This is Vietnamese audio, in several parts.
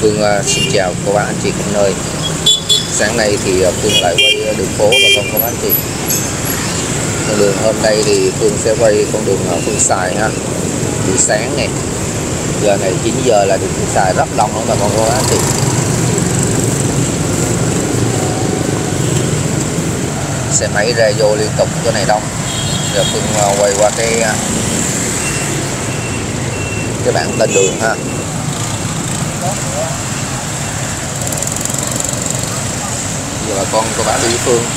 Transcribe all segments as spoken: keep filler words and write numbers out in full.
Phương uh, xin chào các bạn anh chị khắp nơi. Sáng nay thì uh, Phương lại quay đường phố và con các bạn anh chị. Con đường hôm nay thì Phương sẽ quay con đường uh, Phương xài ha. Buổi sáng này, giờ này chín giờ là đường Phương xài rất đông luôn bà con các bạn anh chị. Xe máy ra vô liên tục, chỗ này đông. Giờ Phương uh, quay qua cái uh, cái bảng tên đường ha. Giờ bà con cô bác đi với Phương.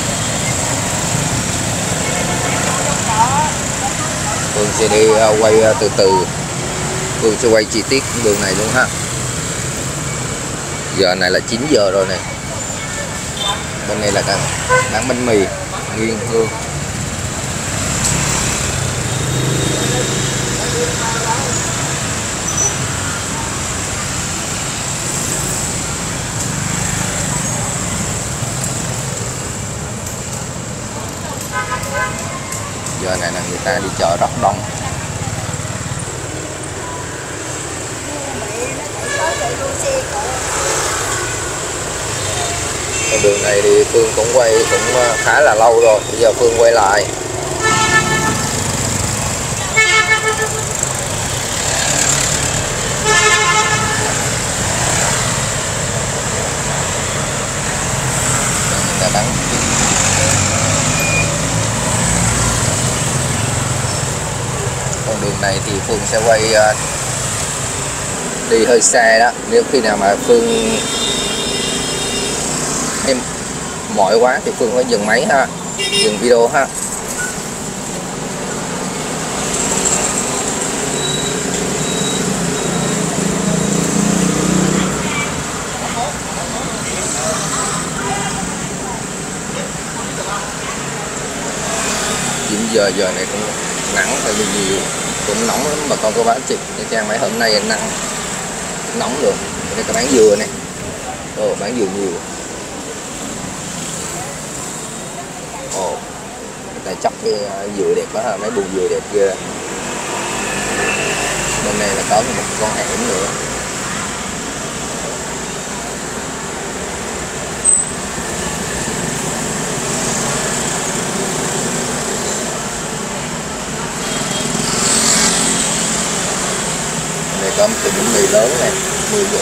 Phương sẽ đi uh, quay uh, từ từ. Phương sẽ quay chi tiết đường này luôn ha. Giờ này là chín giờ rồi này. Bên này là đang bán bánh mì Nguyên Hương. Giờ này là người ta đi chợ rất đông. Con đường này thì Phương cũng quay cũng khá là lâu rồi, bây giờ Phương quay lại. Người ta bán con đường này thì Phương sẽ quay uh, đi hơi xa đó. Nếu khi nào mà Phương em mỏi quá thì Phương phải dừng máy ha, dừng video ha. chín giờ giờ này cũng nắng tại vì nhiều, cũng nóng lắm bà con cô bác chị. Cái trang máy hôm nay nắng nóng được. Đây có bán dừa này. Ồ, bán dừa nhiều. Ồ, người ta chọc cái dừa đẹp quá ha, mấy bùn dừa đẹp ghê. Bên này là có một con hẻm nữa. Bên này có một tiệm bánh mì lớn này, mười Dũng.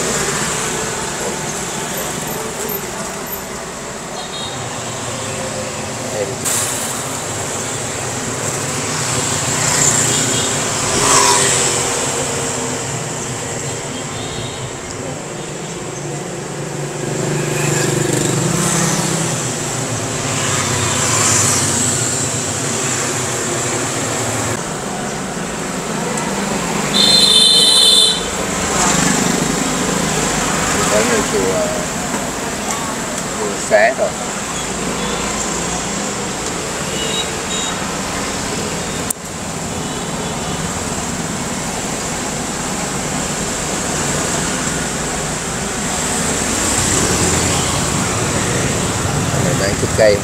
Tới như chùa Hương Xá rồi. Này bán chút cây.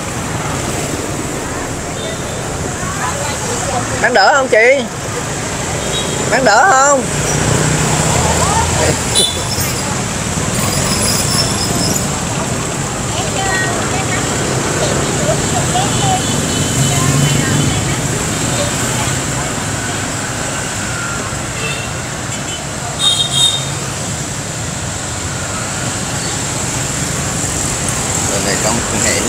Bán đỡ không chị? Bán đỡ không? Bên này có một con hẻm.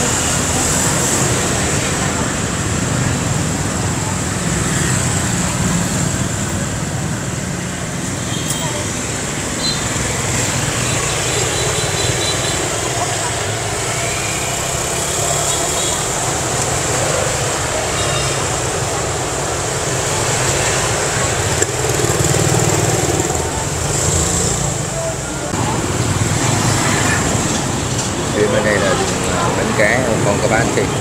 Bên đây là bánh cá con các bạn chị.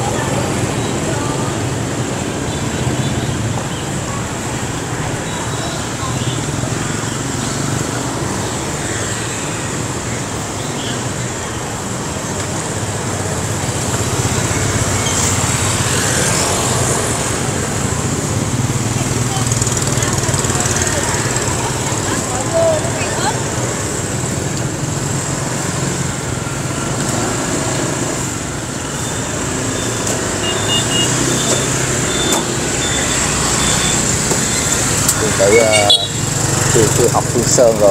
chưa chưa học Phương Sơn rồi.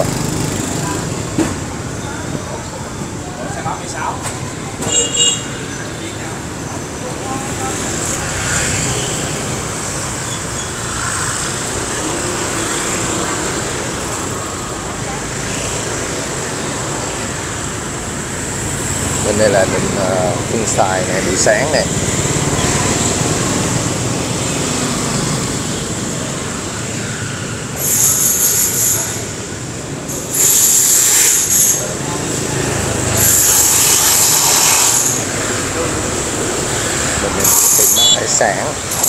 Bên đây là định uh, Phương Xài này, buổi sáng này. Bên đây tìm bán hải sản.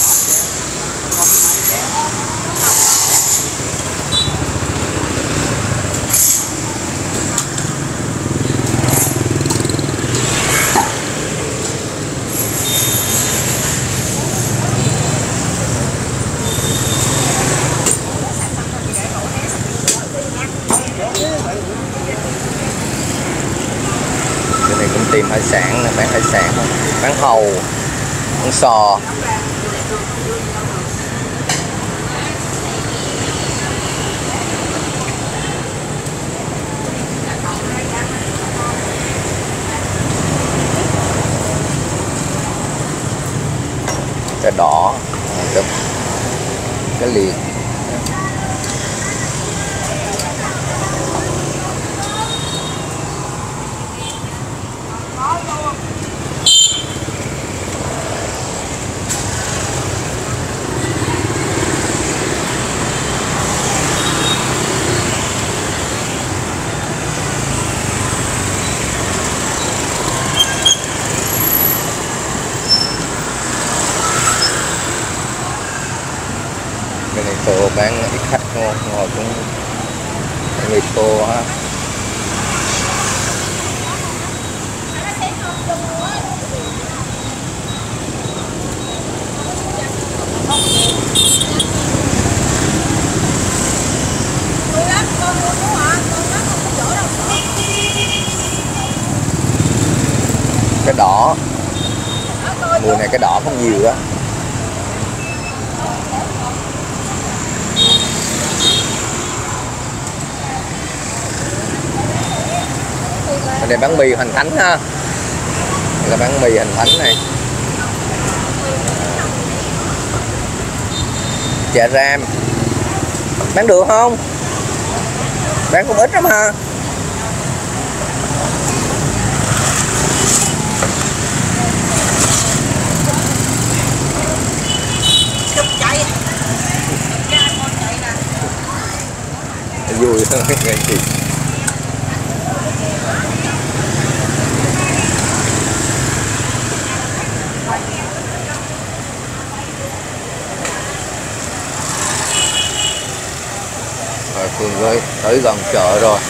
Tìm hải sản, bán hải sản, bán hàu, bán sò. Cái đỏ, cái, cái liệt. Bên này cô bán ít khách ngồi, ngồi cũng người cô ha. Cái đỏ mùa này cái đỏ không nhiều đó. Bên đây bán mì Hoành Thánh ha. Đây là bán mì Hoành Thánh này. Chả ram bán được không? Bán cũng ít lắm ha. Vui hơn cái ngày gì. Rồi Phương ơi, tới gần chợ rồi.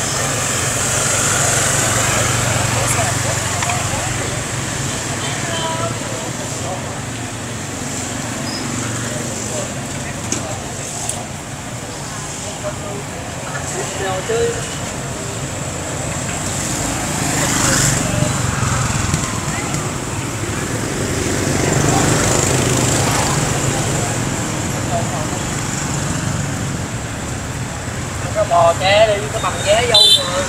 Cái bò ché đi, cái bằng vé vô mà.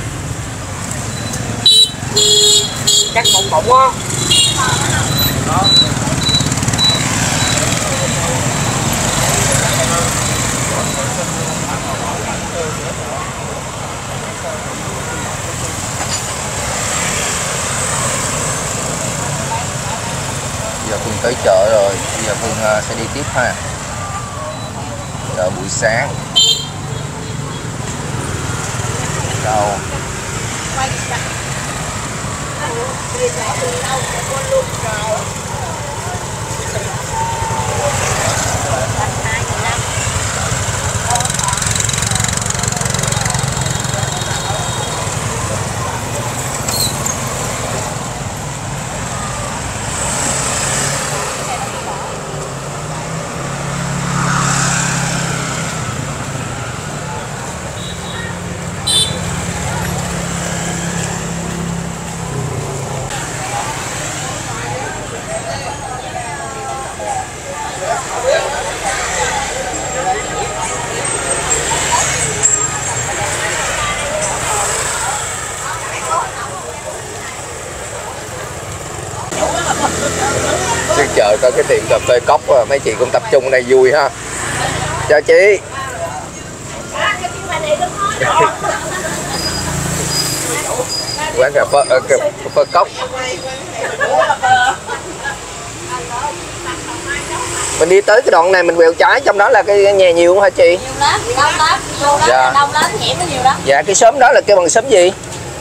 Chắc bụng bụng á. Đó. Giờ Phương tới chợ rồi, bây giờ Phương sẽ đi tiếp ha. Chợ buổi sáng. Đâu? Rồi có cái tiệm cà phê cốc, mấy chị cũng tập trung ở đây vui ha. Chào chị. Quán cà phê, uh, cà phê cốc. Mình đi tới cái đoạn này mình quẹo trái, trong đó là cái nhà nhiều không hả chị? Nhiều lắm, đông lắm, đông lắm, dạ. đông lắm, hẻm nó nhiều lắm. Dạ, cái xóm đó là kêu bằng xóm gì?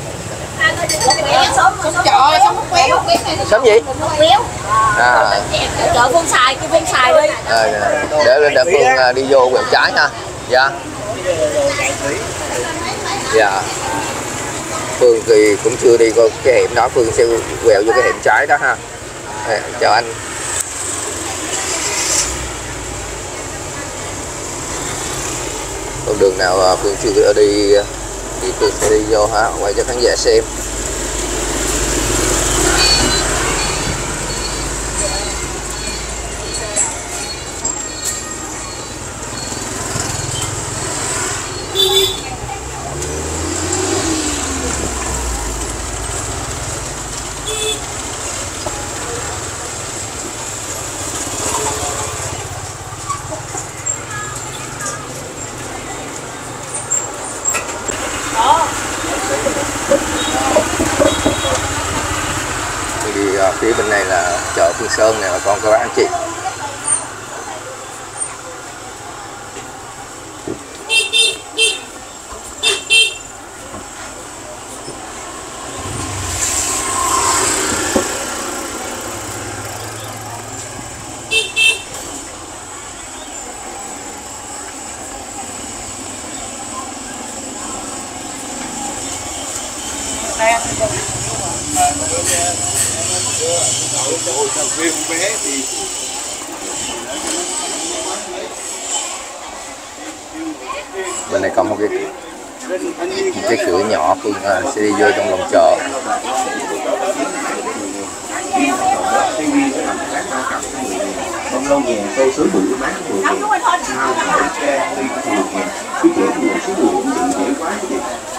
Xóm gì? À. Chợ Phương Xài, cái Phương Xài đi. À, để để Phương đi vô quẹo trái ha. Dạ. Dạ. Phương thì cũng chưa đi qua cái hẻm đó, Phương sẽ quẹo vô cái hẻm trái đó ha. À, chào anh. Con đường nào Phương chưa đi thì Phương sẽ đi vô ha, quay cho khán giả xem. Thì uh, phía bên này là chợ Phương Sơn này, bà con các bác anh chị. Bên này có một cái một cái cửa nhỏ, Phương sẽ đi vô trong lòng chợ. Bông lâu nhẹ tô sứ bự bán mười ngàn, hao hổ tre ly mười ngàn, cứ dễ mua số bự cũng dễ quá chứ.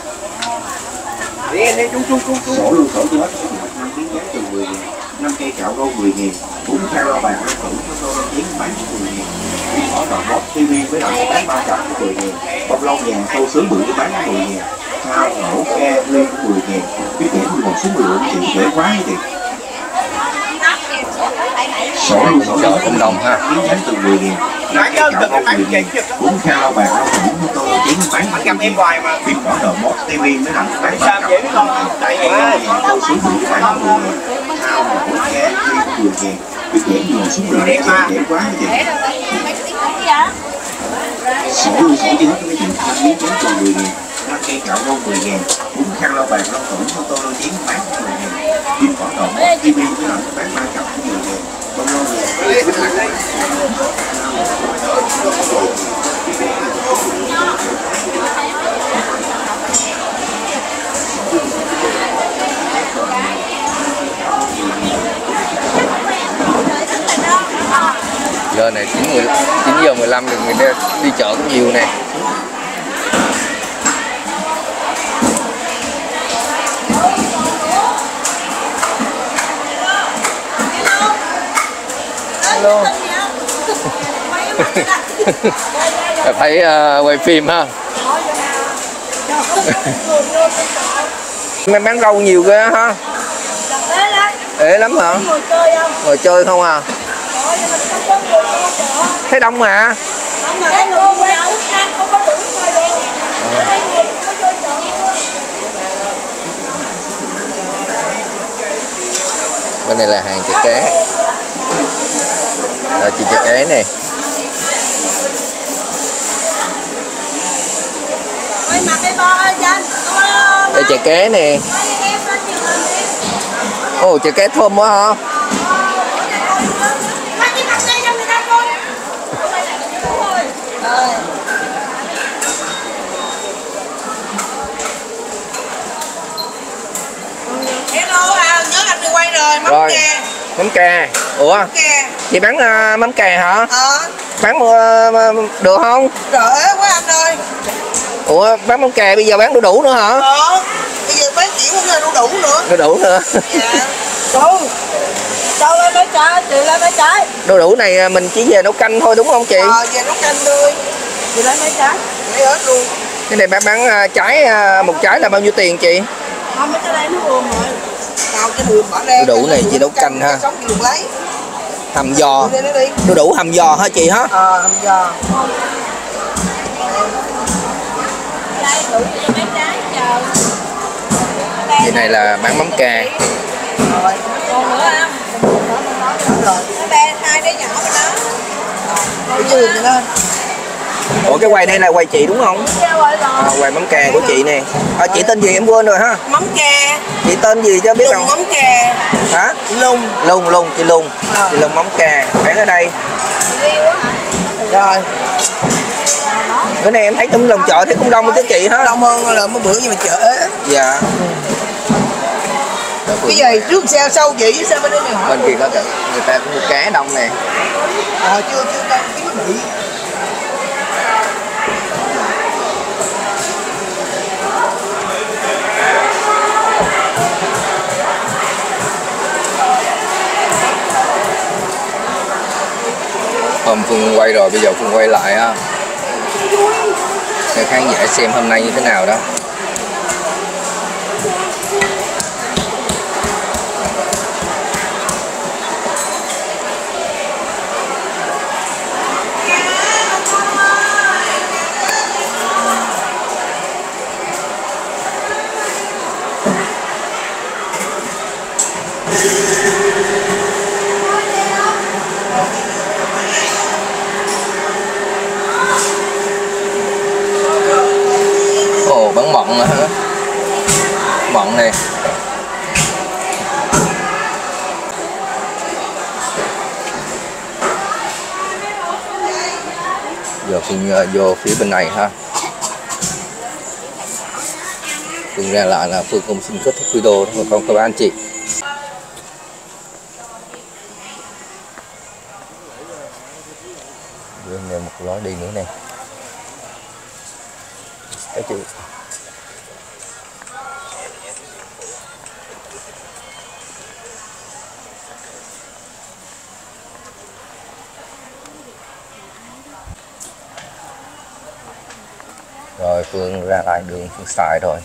Đi đi chung chung chung chung. Sổ lưu sổ tôi hết số một năm miếng giá từ mười ngàn, năm cây cạo râu mười ngàn, bốn khay rau vàng ăn củ cho tô chén bán mười ngàn, bốn thỏ đòn bóp tivi với lại bán ba cặp mười ngàn, bông lâu vàng tô sứ bự bán mười ngàn, hao hổ tre ly mười ngàn, cứ dễ mua số bự cũng dễ quá chứ. Sổ lưu sổ Chợ cũng đông ha. miếng giá từ mười ngàn, năm cây cạo rau mười ngàn, bốn khay rau vàng ăn củ cho tô chén bán mười ngàn, Em hoài mà. phim bỏ đòn bóp tivi với lại bán ba Sao cặp vậy biết không? Tại vì tô sứ bự bán mười ngàn, hao hổ tre ly mười ngàn, cứ dễ mua số bự dễ quá chứ. Sổ lưu sổ chứ hết mấy chuyện năm miếng giá từ mười ngàn, năm cây cạo rau mười ngàn, bốn khăn lau bàn lau tủ cho tô lau chén bán mười ngàn, phim bỏ đòn bóp tivi với lại bán ba cặp mười ngàn, bông lau vàng. Giờ này chín giờ mười lăm thì người ta đi chợ cũng nhiều nè. Hello. Phải uh, quay phim ha. Mấy bán rau nhiều ghê ha. Ế lắm hả? Ngồi chơi không à? Thấy đông mà. Bên này là hàng chả cá. Rồi chị chả cá nè. Đây chả cá nè. Ồ, chả cá thơm quá hả? Hello, à, nhớ anh đi quay rồi, mắm Rồi. kè. Mắm kè. Ủa? Mắm kè. Chị bán uh, mắm kè hả? Ờ. Bán uh, được không? Rỡ quá anh ơi. Ủa, bán mắm kè bây giờ bán đu đủ nữa hả? Ờ. Bây giờ bán chỉ không ra đu đủ nữa. Đu đủ nữa. Dạ. Ừ. Đâu lên mấy trái, chị lên mấy trái. Đu đủ này mình chỉ về nấu canh thôi đúng không chị? Ờ, về nấu canh thôi. Chị lấy mấy trái, lấy hết luôn. Cái này bán bán trái, một trái là bao nhiêu tiền chị? Không, mấy cái đây nó ươm rồi. Đào cái đường bỏ ra. Đu đủ này chị nấu canh ha. Sống chị được lấy. Hầm giò. Đi, đi, đi. Đu đủ hầm giò hả chị hả? Ờ, hầm giò. Chị này là bán mắm cà. Rồi. Còn nữa không? Rồi. Nó bé hai đứa nhỏ bên đó. Rồi. Cái đường lên. Ủa cái quầy này là quầy chị đúng không? À, quầy mắm cà của chị nè. À, chị tên gì em quên rồi ha? Mắm cà. Chị tên gì cho biết không? Mắm cà. Hả? Lung. Lung lung chị Lung. À. Chị Lung mắm cà bán ở đây. Rồi. Bữa nay em thấy trong lòng chợ thấy cũng đông chứ chị hả? Đông hơn là mấy bữa nhưng mà chợ. Dạ. Cái gì trước xe sau chị với xe bên đây này hỏi. Bên kia có người ta cũng mua cá đông nè. Ờ chưa chưa đâu cái bị. Hôm Phương quay rồi, bây giờ Phương quay lại á để khán giả xem hôm nay như thế nào đó. Ồ, bán mận hả? Mận này. Giờ Phương uh, vô phía bên này ha. Phương ra lại là Phương cũng xin kết thúc video và con các anh chị. Đưa em một lối đi nữa nè. Đấy chị. Rồi Phương ra lại đường Phương xài rồi.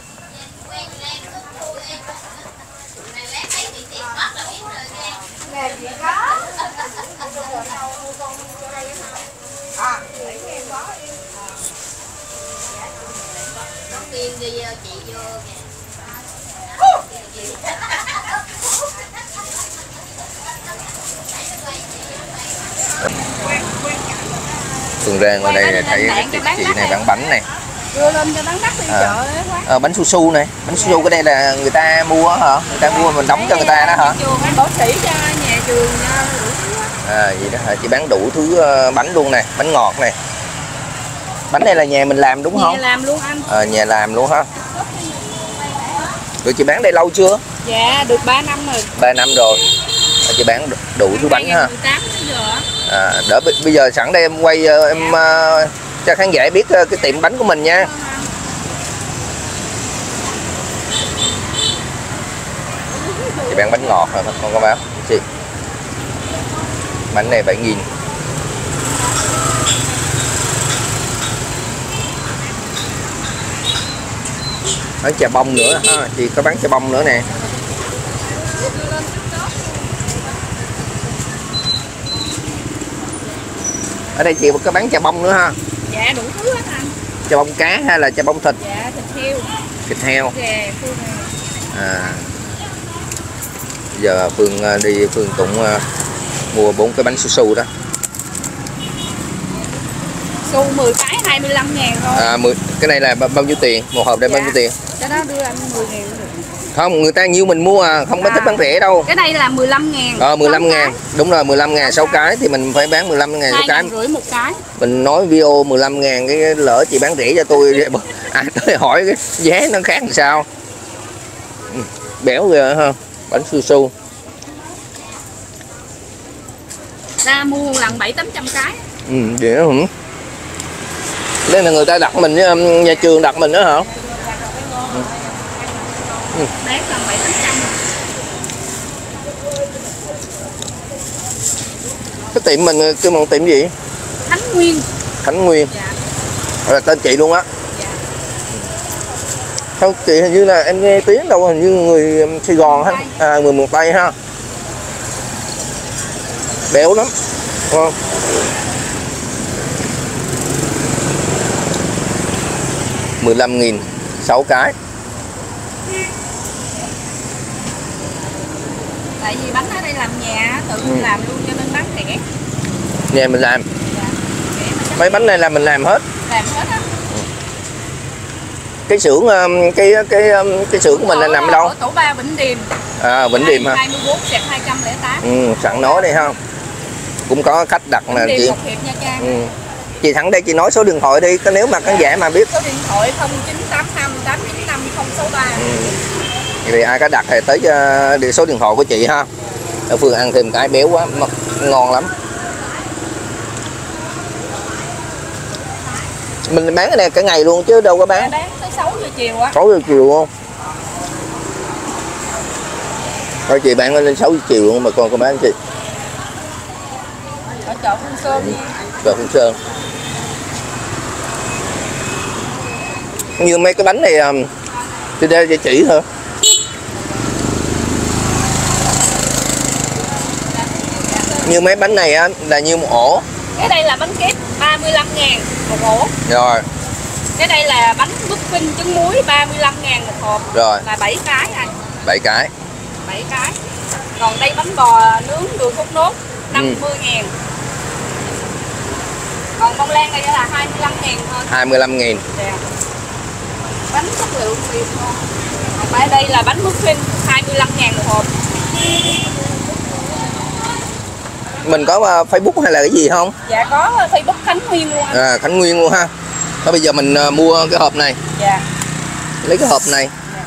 Phương ra ngoài đây thấy chị, chị này bán bánh này. Đưa lên cho bán đắt đi À. chợ À, bánh su su này, bánh su su cái đây là người ta mua hả? Người ta mua mình đóng cho người ta đó hả? Trường hay bác sĩ cho nhà trường À vậy đó hả? Chị bán đủ thứ bánh luôn nè, bánh ngọt này. Bánh này là nhà mình làm đúng không? Nhà làm luôn anh. À, nhà làm luôn ha. Rồi chị bán đây lâu chưa? Dạ được ba năm rồi. ba năm rồi. À, chị bán đủ thứ bánh ha. À, đỡ bây giờ sẵn đây em quay em uh, cho khán giả biết uh, cái tiệm bánh của mình nha. Chị bán bánh ngọt hả con có báo chị? Bánh này bảy nghìn. Bán chà bông nữa ha, chị có bán chà bông nữa nè. Ở đây chị có bán chà bông nữa ha? Dạ đủ thứ hết anh. Chà bông cá hay là chà bông thịt? Dạ thịt heo. Thịt heo. Dạ, à. Giờ Phương đi Phương cũng uh, mua bốn cái bánh su su đó. Su mười cái hai mươi lăm ngàn thôi. À, mười, cái này là bao nhiêu tiền? Một hộp đây dạ. Bao nhiêu tiền? Cái đó đưa anh mười ngàn. Không, người ta nhiều mình mua à, không có à, thích bán rẻ đâu. Cái này là mười lăm ngàn. Ờ, mười lăm ngàn. Đúng rồi, mười lăm ngàn sáu cái thì mình phải bán mười lăm ngàn sáu cái. Rưỡi một cái. Mình nói video mười lăm ngàn cái lỡ chị bán rẻ cho tôi. À, tôi hỏi cái giá nó khác làm sao. Béo ghê ha, bánh su su. Ta mua lần bảy tám trăm cái. Ừ, vậy đó hả? Đây là người ta đặt mình, nhà trường đặt mình đó hả? Ừ. Bán lần bảy tám trăm. Cái tiệm mình kêu bằng tiệm gì? Khánh Nguyên. Khánh Nguyên. Dạ. Là tên chị luôn á. Dạ. Không, chị hình như là em nghe tiếng đâu, hình như người Sài Gòn ha, à, người miền Tây ha. Béo lắm. Ngon. mười lăm nghìn sáu cái. Tại vì bánh ở đây làm nhà, tự ừ. làm luôn cho nên bán rẻ. Nhà mình làm. Dạ. Mấy bánh này là mình làm hết. Làm hết á. Cái xưởng cái cái cái xưởng của mình là nằm ở đâu? Ở tổ ba Vĩnh Điềm. À, Vĩnh Điềm ha. hai mươi bốn xẹt hai không không tám. Ừ, sẵn nói đây ha. Cũng có khách đặt Vĩnh là Điềm, chị. Một Hiệp, Nha Trang. Ừ. Chị thẳng đây chị nói số điện thoại đi, nếu mà khán giả mà biết. Số điện thoại không chín tám năm tám chín năm không sáu ba. Ừ. Thì ai có đặt thì tới uh, số điện thoại của chị ha. Ở Phương ăn thêm cái béo quá, ngon lắm. Mình bán cái này cả ngày luôn chứ đâu có bán. Bán tới sáu giờ chiều á. sáu giờ chiều luôn. Thôi chị bán lên sáu giờ chiều luôn mà con có bán chị. Ở chợ Phương Sơn. Chợ Phương Sơn. Như mấy cái bánh này thì đây cho chị thôi. Như mấy bánh này á là như một ổ. Cái đây là bánh kép ba mươi lăm ngàn một ổ. Rồi. Cái đây là bánh muffin trứng muối ba mươi lăm ngàn một hộp. Rồi. Là bảy cái anh. bảy cái. bảy cái. Còn đây bánh bò nướng đường thốt nốt năm mươi ngàn. Ừ. Còn bông lan đây là hai mươi lăm ngàn thôi. hai mươi lăm nghìn. Dạ. Bánh chất lượng tuyệt ngon. Còn ở đây là bánh muffin hai mươi lăm ngàn một hộp. Mình có uh, Facebook hay là cái gì không? Dạ có Facebook Khánh Nguyên luôn. À, Khánh Nguyên luôn ha. Thôi bây giờ mình uh, mua cái hộp này. Dạ. Lấy cái hộp này. Dạ.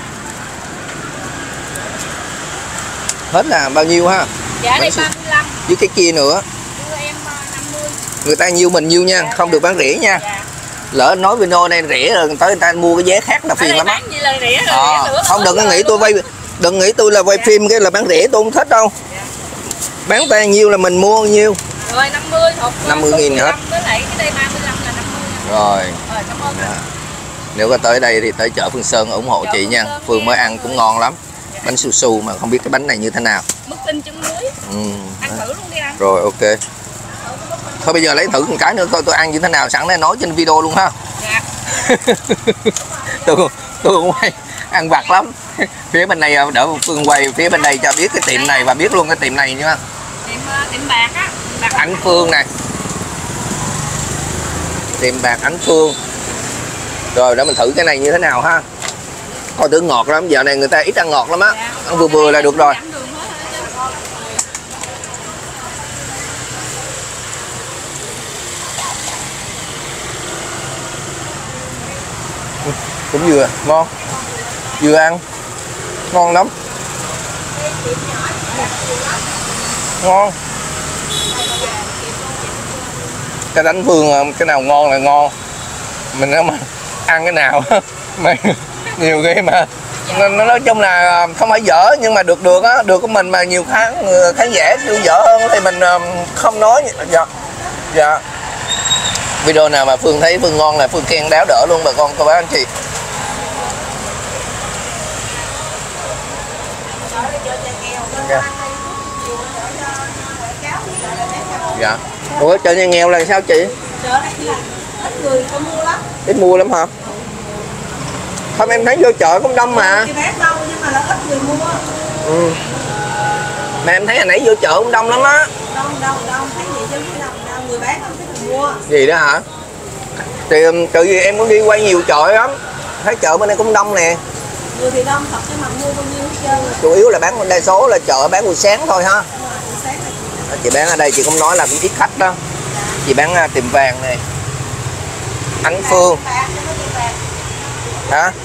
Hết là bao nhiêu ha? Dạ đây ba mươi lăm. Với cái kia nữa. Đưa em năm mươi. Người ta nhiêu mình nhiêu nha, dạ, không dạ. được bán rẻ nha. Dạ. Lỡ nói video này rẻ rồi tới người ta mua cái giá khác là phiền lắm á. À, không đừng có nghĩ tôi quay đừng nghĩ tôi là quay dạ. phim cái là bán rẻ, tôi không thích đâu. Dạ. Bán tay nhiêu là mình mua nhiêu. Rồi năm mươi hộp năm mươi nghìn hết. Với lại cái đây ba mươi lăm là năm mươi. Rồi. Rồi cảm ơn. Dạ. Nếu có tới đây thì tới chợ Phương Sơn ủng hộ chợ chị nha. Sơn Phương mới ăn cũng ngon lắm. Dạ. Bánh su su mà không biết cái bánh này như thế nào. Muffin trứng muối. Ừ. Ăn thử luôn đi anh. Rồi ok. Thôi bây giờ lấy thử một cái nữa coi tôi ăn như thế nào, sẵn đây nói trên video luôn ha. Dạ. tôi tôi cũng hay ăn vặt lắm. Phía bên này đỡ Phương quay phía bên đây cho biết cái tiệm này và biết luôn cái tiệm này nha. Tiệm tiệm bạc á. Bạc Ánh Phương này. Tiệm bạc Ánh Phương. Rồi để mình thử cái này như thế nào ha. Coi thử ngọt lắm, giờ này người ta ít ăn ngọt lắm á. Dạ. Ăn vừa vừa là được rồi. Cũng vừa ngon, vừa ăn ngon lắm, ngon. Cái đánh Phương cái nào ngon là ngon, mình mà ăn cái nào mà nhiều cái mà nên nói chung là không phải dở nhưng mà được được á, được của mình mà nhiều khán khán giả kêu dở hơn thì mình không nói. Dạ dạ video nào mà Phương thấy Phương ngon là Phương khen đáo đỡ luôn bà con cô bác anh chị. Dạ. Dạ. Ủa chợ nhà nghèo là sao chị? Chợ này là ít người có mua lắm. Ít mua lắm hả? Không em thấy vô chợ cũng đông mà. Thì bán đông nhưng mà là ít người mua. Ừ. Mà em thấy hồi nãy vô chợ cũng đông lắm á. Đông đông đông thấy gì chứ đông đông người bán không thích người mua. Gì đó hả? Thì tự vì em cũng đi quay nhiều chợ lắm. Thấy chợ bên đây cũng đông nè. Người thì đông thật nhưng mà mua bao nhiêu hết trơn. Chủ yếu là bán đa số là chợ bán buổi sáng thôi ha. Rồi, buổi sáng là chị bán ở đây chị cũng nói là cũng ít khách đó. Chị bán uh, tiệm vàng này. Ánh Phương. Hả?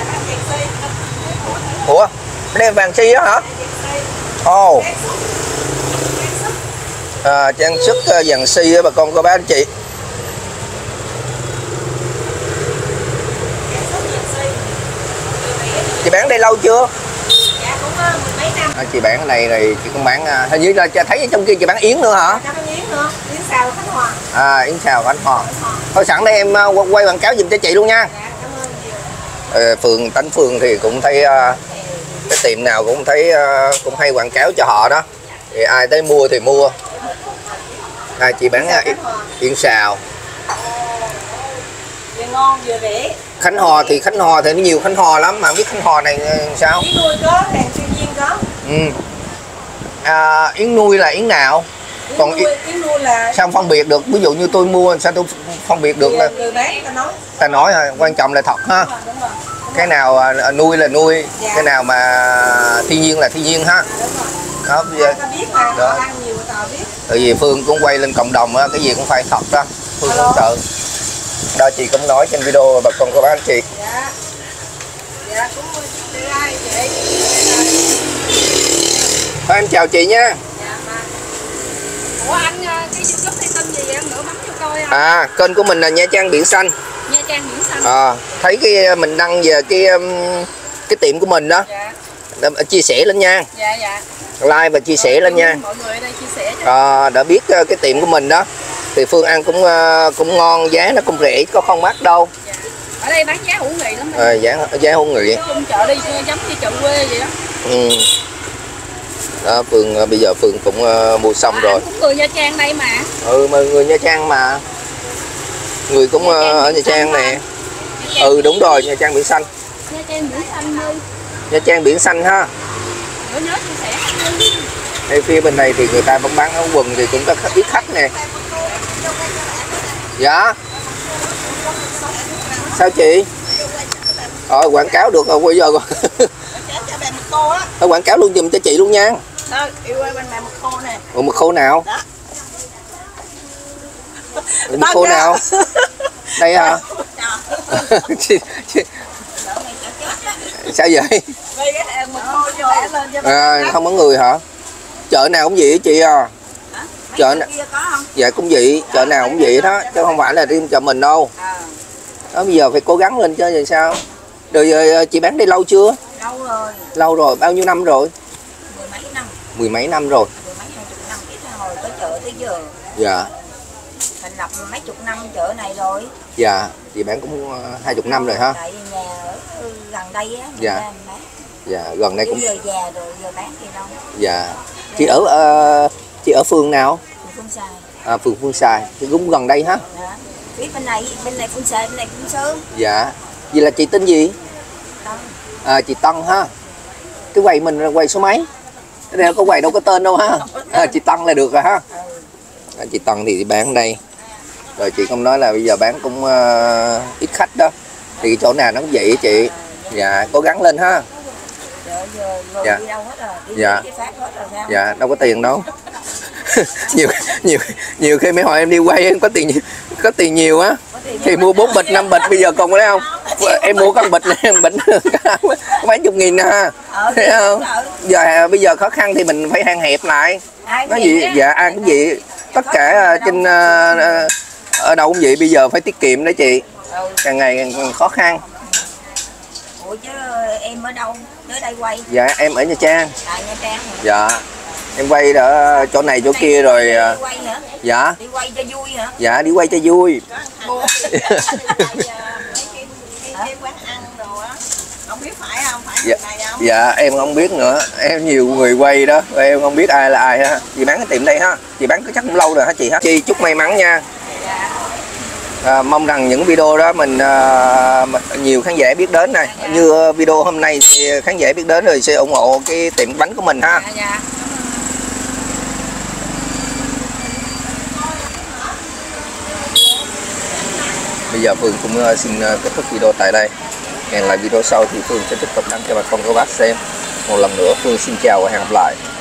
Ủa? Đây vàng si đó hả? Ồ. Oh. À, trang sức uh, vàng si đó bà con cô bác anh chị. Chị bán đây lâu chưa? Dạ cũng mười mấy năm. À, chị bán ở đây rồi chị cũng bán à, hình như là thấy trong kia chị bán yến nữa hả? Yến nữa, yến xào Khánh Hòa. À, yến xào Khánh Hòa. Thôi sẵn đây em quay quảng cáo giùm cho chị luôn nha. Ờ, phường Tánh Phường thì cũng thấy uh, cái tiệm nào cũng thấy uh, cũng hay quảng cáo cho họ đó, thì ai tới mua thì mua. À, chị bán uh, yến xào. Vừa ngon vừa rẻ. Khánh Hòa thì Khánh Hòa thì nó nhiều Khánh Hòa lắm mà không biết Khánh Hòa này sao? Yến nuôi có, hàng thiên nhiên có. Ừ. À, yến nuôi là yến nào? Yến Còn nuôi, yến nuôi là sao phân biệt được? Ví dụ như tôi mua sao tôi phân biệt được là người bán ta nói. Ta nói ha, quan trọng là thật ha. Đúng rồi, đúng rồi. Cái nào à, nuôi là nuôi, Dạ. cái nào mà thiên nhiên là thiên nhiên ha. Đúng rồi. Đó, bây giờ Ta biết mà, đó. họ ăn nhiều người ta biết. Tại vì Phương cũng quay lên cộng đồng á, cái gì cũng phải thật đó. Phương Alo. cũng sợ. Đó chị cũng nói trên video bà con cô bác anh chị. Dạ. Dạ, cũng đi ai vậy? Thôi em chào chị nha. Ủa anh cái YouTube hay tên gì em nữa bấm cho coi không? À, kênh của mình là Nha Trang Biển Xanh. Nha Trang Biển Xanh. À, thấy cái mình đăng về cái cái tiệm của mình đó. Dạ. Chia sẻ lên nha. Dạ dạ. Like và chia Rồi, sẻ lên nha. mọi người ở đây chia sẻ cho. À, đã biết cái tiệm của mình đó thì Phương ăn cũng cũng ngon, giá nó cũng rẻ, có không mắc đâu. Dạ. Ở đây bán giá hữu nghị lắm. À, giá giá hữu nghị. Chung chợ đi giống như chợ quê vậy đó. Ừ. Đó, Phương bây giờ Phương cũng uh, mua xong à, rồi. Cũng người Nha Trang đây mà. Ừ, mà người Nha Trang mà. Người cũng uh, ở Nha Trang nè. Ừ đúng rồi, Nha Trang Biển Xanh. Nha Trang Biển Xanh ơi. Nha Trang Biển Xanh ha. Nhớ nhớ chia sẻ. Đây phía bên này thì người ta vẫn bán áo quần thì cũng có ít khách nè. Dạ. Sao chị? Ờ, quảng cáo được rồi bây giờ rồi. Thôi quảng cáo luôn giùm cho chị luôn nha. Đó, yêu ơi bên này mực khô nè. Ủa mực khô nào? Đó. Mực khô nào? Đây hả? chị, chị... Sao vậy? À, không có người hả? Chợ nào cũng vậy chị à? Chợ nào? Dạ cũng vậy, chợ nào cũng vậy đó, chứ không phải là riêng chợ mình đâu. Đó bây giờ phải cố gắng lên chứ làm sao? Rồi chị bán đây lâu chưa? Lâu rồi. Lâu rồi, bao nhiêu năm rồi? Mười mấy năm. Mười mấy năm rồi. Mười mấy hai chục năm ít hồi tới chợ tới giờ. Dạ. Thành lập mấy chục năm chợ này rồi. Dạ, chị bán cũng hai chục năm rồi ha. Tại nhà ở gần đây á. Dạ. Dạ, gần đây cũng. Giờ già rồi giờ bán gì đâu. Dạ. Chị ở uh, chị ở phường nào? Phường Phương Xài. À, phường Phương Xài, thì cũng gần đây ha. Dạ. Phía bên này, bên này Phương Xài, bên này cũng Sơn. Dạ. Vậy là chị tên gì? Tân. À, chị Tân ha. Cái quầy mình là quầy số mấy? Cái này có quầy đâu có tên đâu ha. À, chị Tân là được rồi ha. À, chị Tân thì bán đây. Rồi chị không nói là bây giờ bán cũng uh, ít khách đó. Thì cái chỗ nào nó cũng vậy chị. Dạ, cố gắng lên ha. Dạ. Dạ. Dạ, đâu có tiền đâu. nhiều nhiều nhiều khi mấy hồi em đi quay em có tiền có tiền nhiều á thì mua bốn bịch năm bịch, bây giờ còn đấy không? Em mua con bịch này bịch mấy chục nghìn ha. Thấy không? Giờ bây giờ khó khăn thì mình phải hạn hẹp lại. Nói gì? Dạ ai cũng vậy. Tất cả trên ở đâu cũng vậy, bây giờ phải tiết kiệm đó chị. Càng ngày càng khó khăn. Ủa chứ em ở đâu? Tới đây quay? Dạ em ở Nha Trang. Tại Nha Trang. Dạ. Em quay ở chỗ này chỗ kia rồi. Đi quay hả? Dạ. Đi quay cho vui hả? Dạ đi quay cho vui. Quán ăn đồ á. Không biết phải không? Phải Dạ. này không? Dạ em không biết nữa. Em nhiều người quay đó, em không biết ai là ai ha. Chị bán cái tiệm đây ha. Chị bán chắc cũng lâu rồi hả chị ha? Chị chúc may mắn nha. À, mong rằng những video đó mình à, nhiều khán giả biết đến này, như video hôm nay thì khán giả biết đến rồi sẽ ủng hộ cái tiệm bánh của mình ha. Dạ, dạ. Bây giờ Phương cũng xin kết thúc video tại đây. Hẹn lại video sau thì Phương sẽ tiếp tục đăng cho bà con cô bác xem. Một lần nữa Phương xin chào và hẹn gặp lại.